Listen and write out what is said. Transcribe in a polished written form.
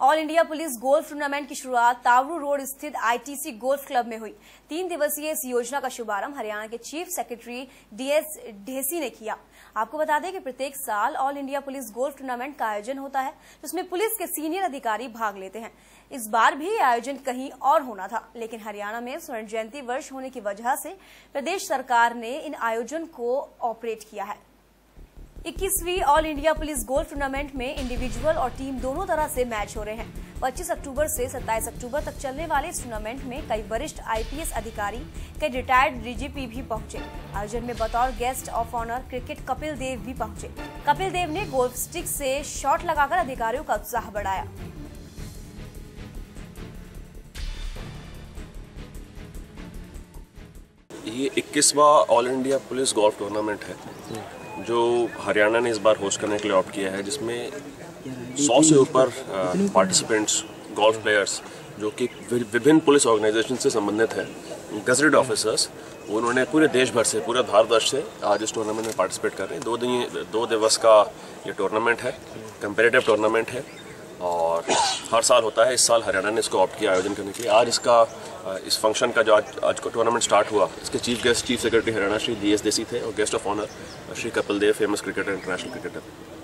All India police golf tournament की शुरुआत Tauru road स्थित आईटीसी गोल्फ क्लब में हुई। 3 दिवसीय इस योजना का शुभारंभ हरियाणा के चीफ सेक्रेटरी डीएस ढेसी ने किया। आपको बता दें कि प्रत्येक साल all India police golf tournament का आयोजन होता है, जिसमें पुलिस के सीनियर अधिकारी भाग लेते हैं। इस बार भी आयोजन कहीं और होना था, लेकिन हरियाणा में स्वर्ण जयंती वर्ष होने की वजह से प्रदेश सरकार ने इन आयोजन को ऑपरेट किया है। 21वीं all India police golf tournament में इंडिविजुअल और टीम दोनों तरह से मैच हो रहे हैं। 25 अक्टूबर से 27 अक्टूबर तक चलने वाले इस टूर्नामेंट में कई वरिष्ठ आईपीएस अधिकारी, कई रिटायर्ड डीजीपी भी पहुंचे। आयोजन में बतौर guest of honour cricket Kapil Dev भी पहुंचे। कपिल देव ने गोल्फ स्टिक से शॉट लगाकर अधिकारियों का उत्साह बढ़ाया। ये 21वां all India police golf tournament है जो हरियाणा ने इस बार होस्ट करने के लिए ऑप्ट किया है, जिसमें 100 से ऊपर पार्टिसिपेंट्स गोल्फ प्लेयर्स जो कि विभिन्न पुलिस ऑर्गेनाइजेशन से संबंधित हैं, गजेटेड ऑफिसर्स, उन्होंने पूरे देश भर से, पूरे भारतवर्ष से आज इस टूर्नामेंट में पार्टिसिपेट कर रहे हैं। 2 दिवस का ये टूर्नामेंट है, कंपेरेटिव टूर्नामेंट है और हर साल होता है। इस साल हरियाणा ने इसको ऑप्ट किया आयोजन करने के लिए। आज इस फंक्शन का जो आज का टूर्नामेंट स्टार्ट हुआ, इसके chief guest chief secretary Haryana Shri DS Dhesi थे और guest of honour Shri Kapil Dev, famous cricketer, international cricketer.